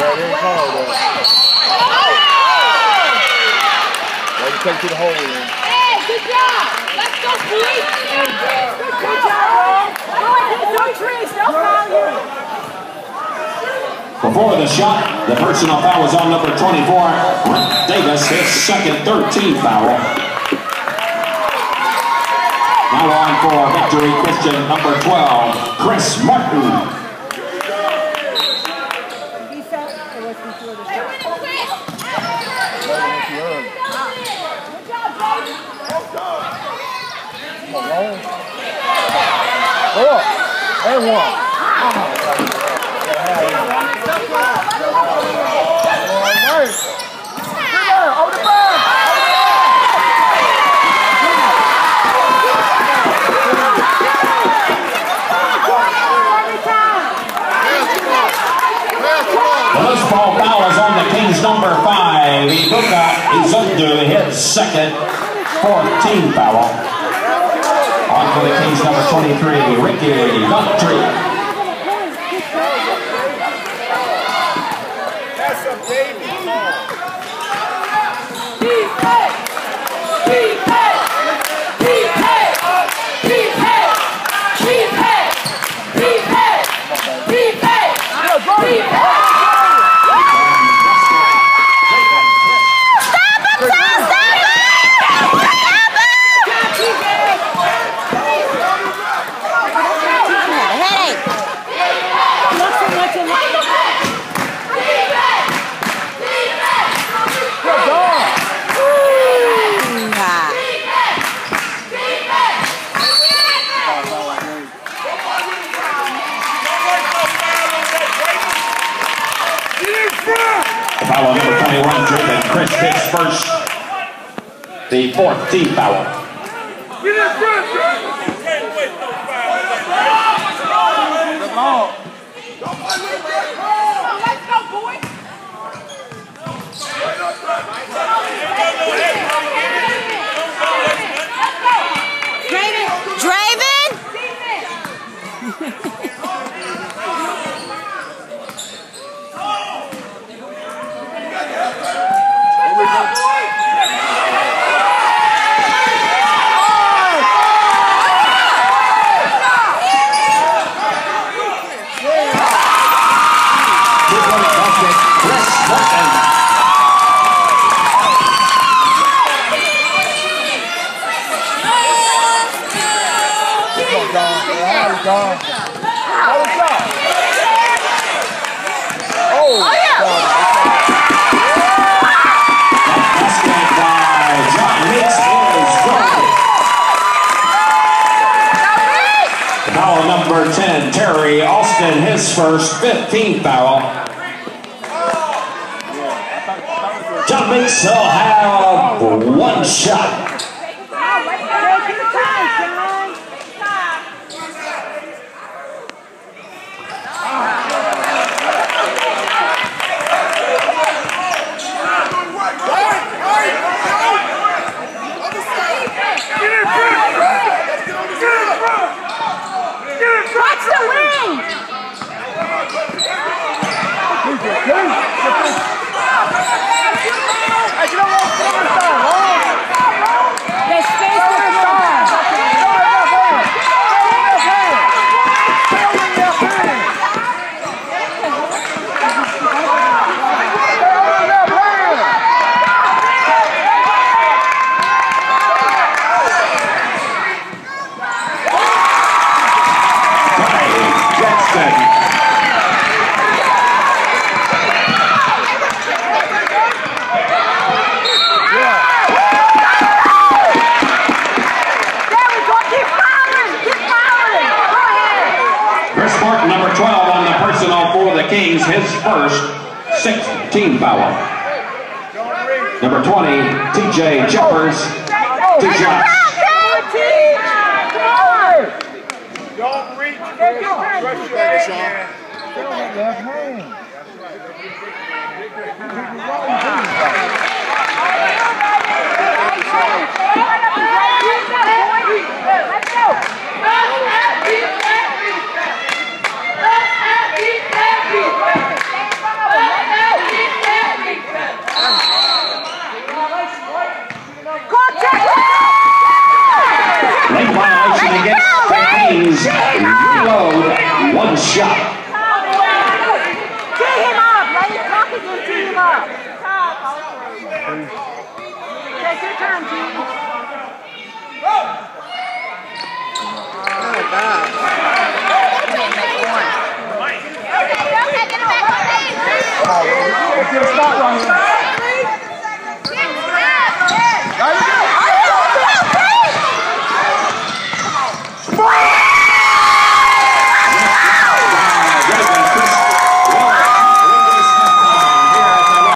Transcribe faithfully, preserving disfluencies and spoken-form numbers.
Yeah, they called that. Let me take to the hole then. Hey, good job! Let's go, boys! Good job! No trees, no foul here! Before the shot, the personal foul was on number twenty-four, Rick Davis, his second thirteenth foul. Now on for Victory Christian, number twelve, Chris Martin. Go up. And one. Over the back. The loose ball foul is on the Kings number five. Ibuka is under his second fourteenth foul. On for the Kings number twenty-three, Ricky Victory. That's a baby ball. Defense! Defense! Defense! Defense! Defense! Defense! Defense! Defense! Foul on number twenty-one, Jacob Chris hits first. The fourteenth foul. Get in front, the ball. Let's go, boys! Draven! Draven! Gone. Oh, oh yeah! Basket by John Hicks is broken. Foul number ten, Terry Austin, his first fifteenth foul. John Hicks will have one shot. Watch the wing! There's space for the Kings his first sixteen foul. Number twenty, T J Jeffers, two shots. Don't reach. Let's go! Let's shot.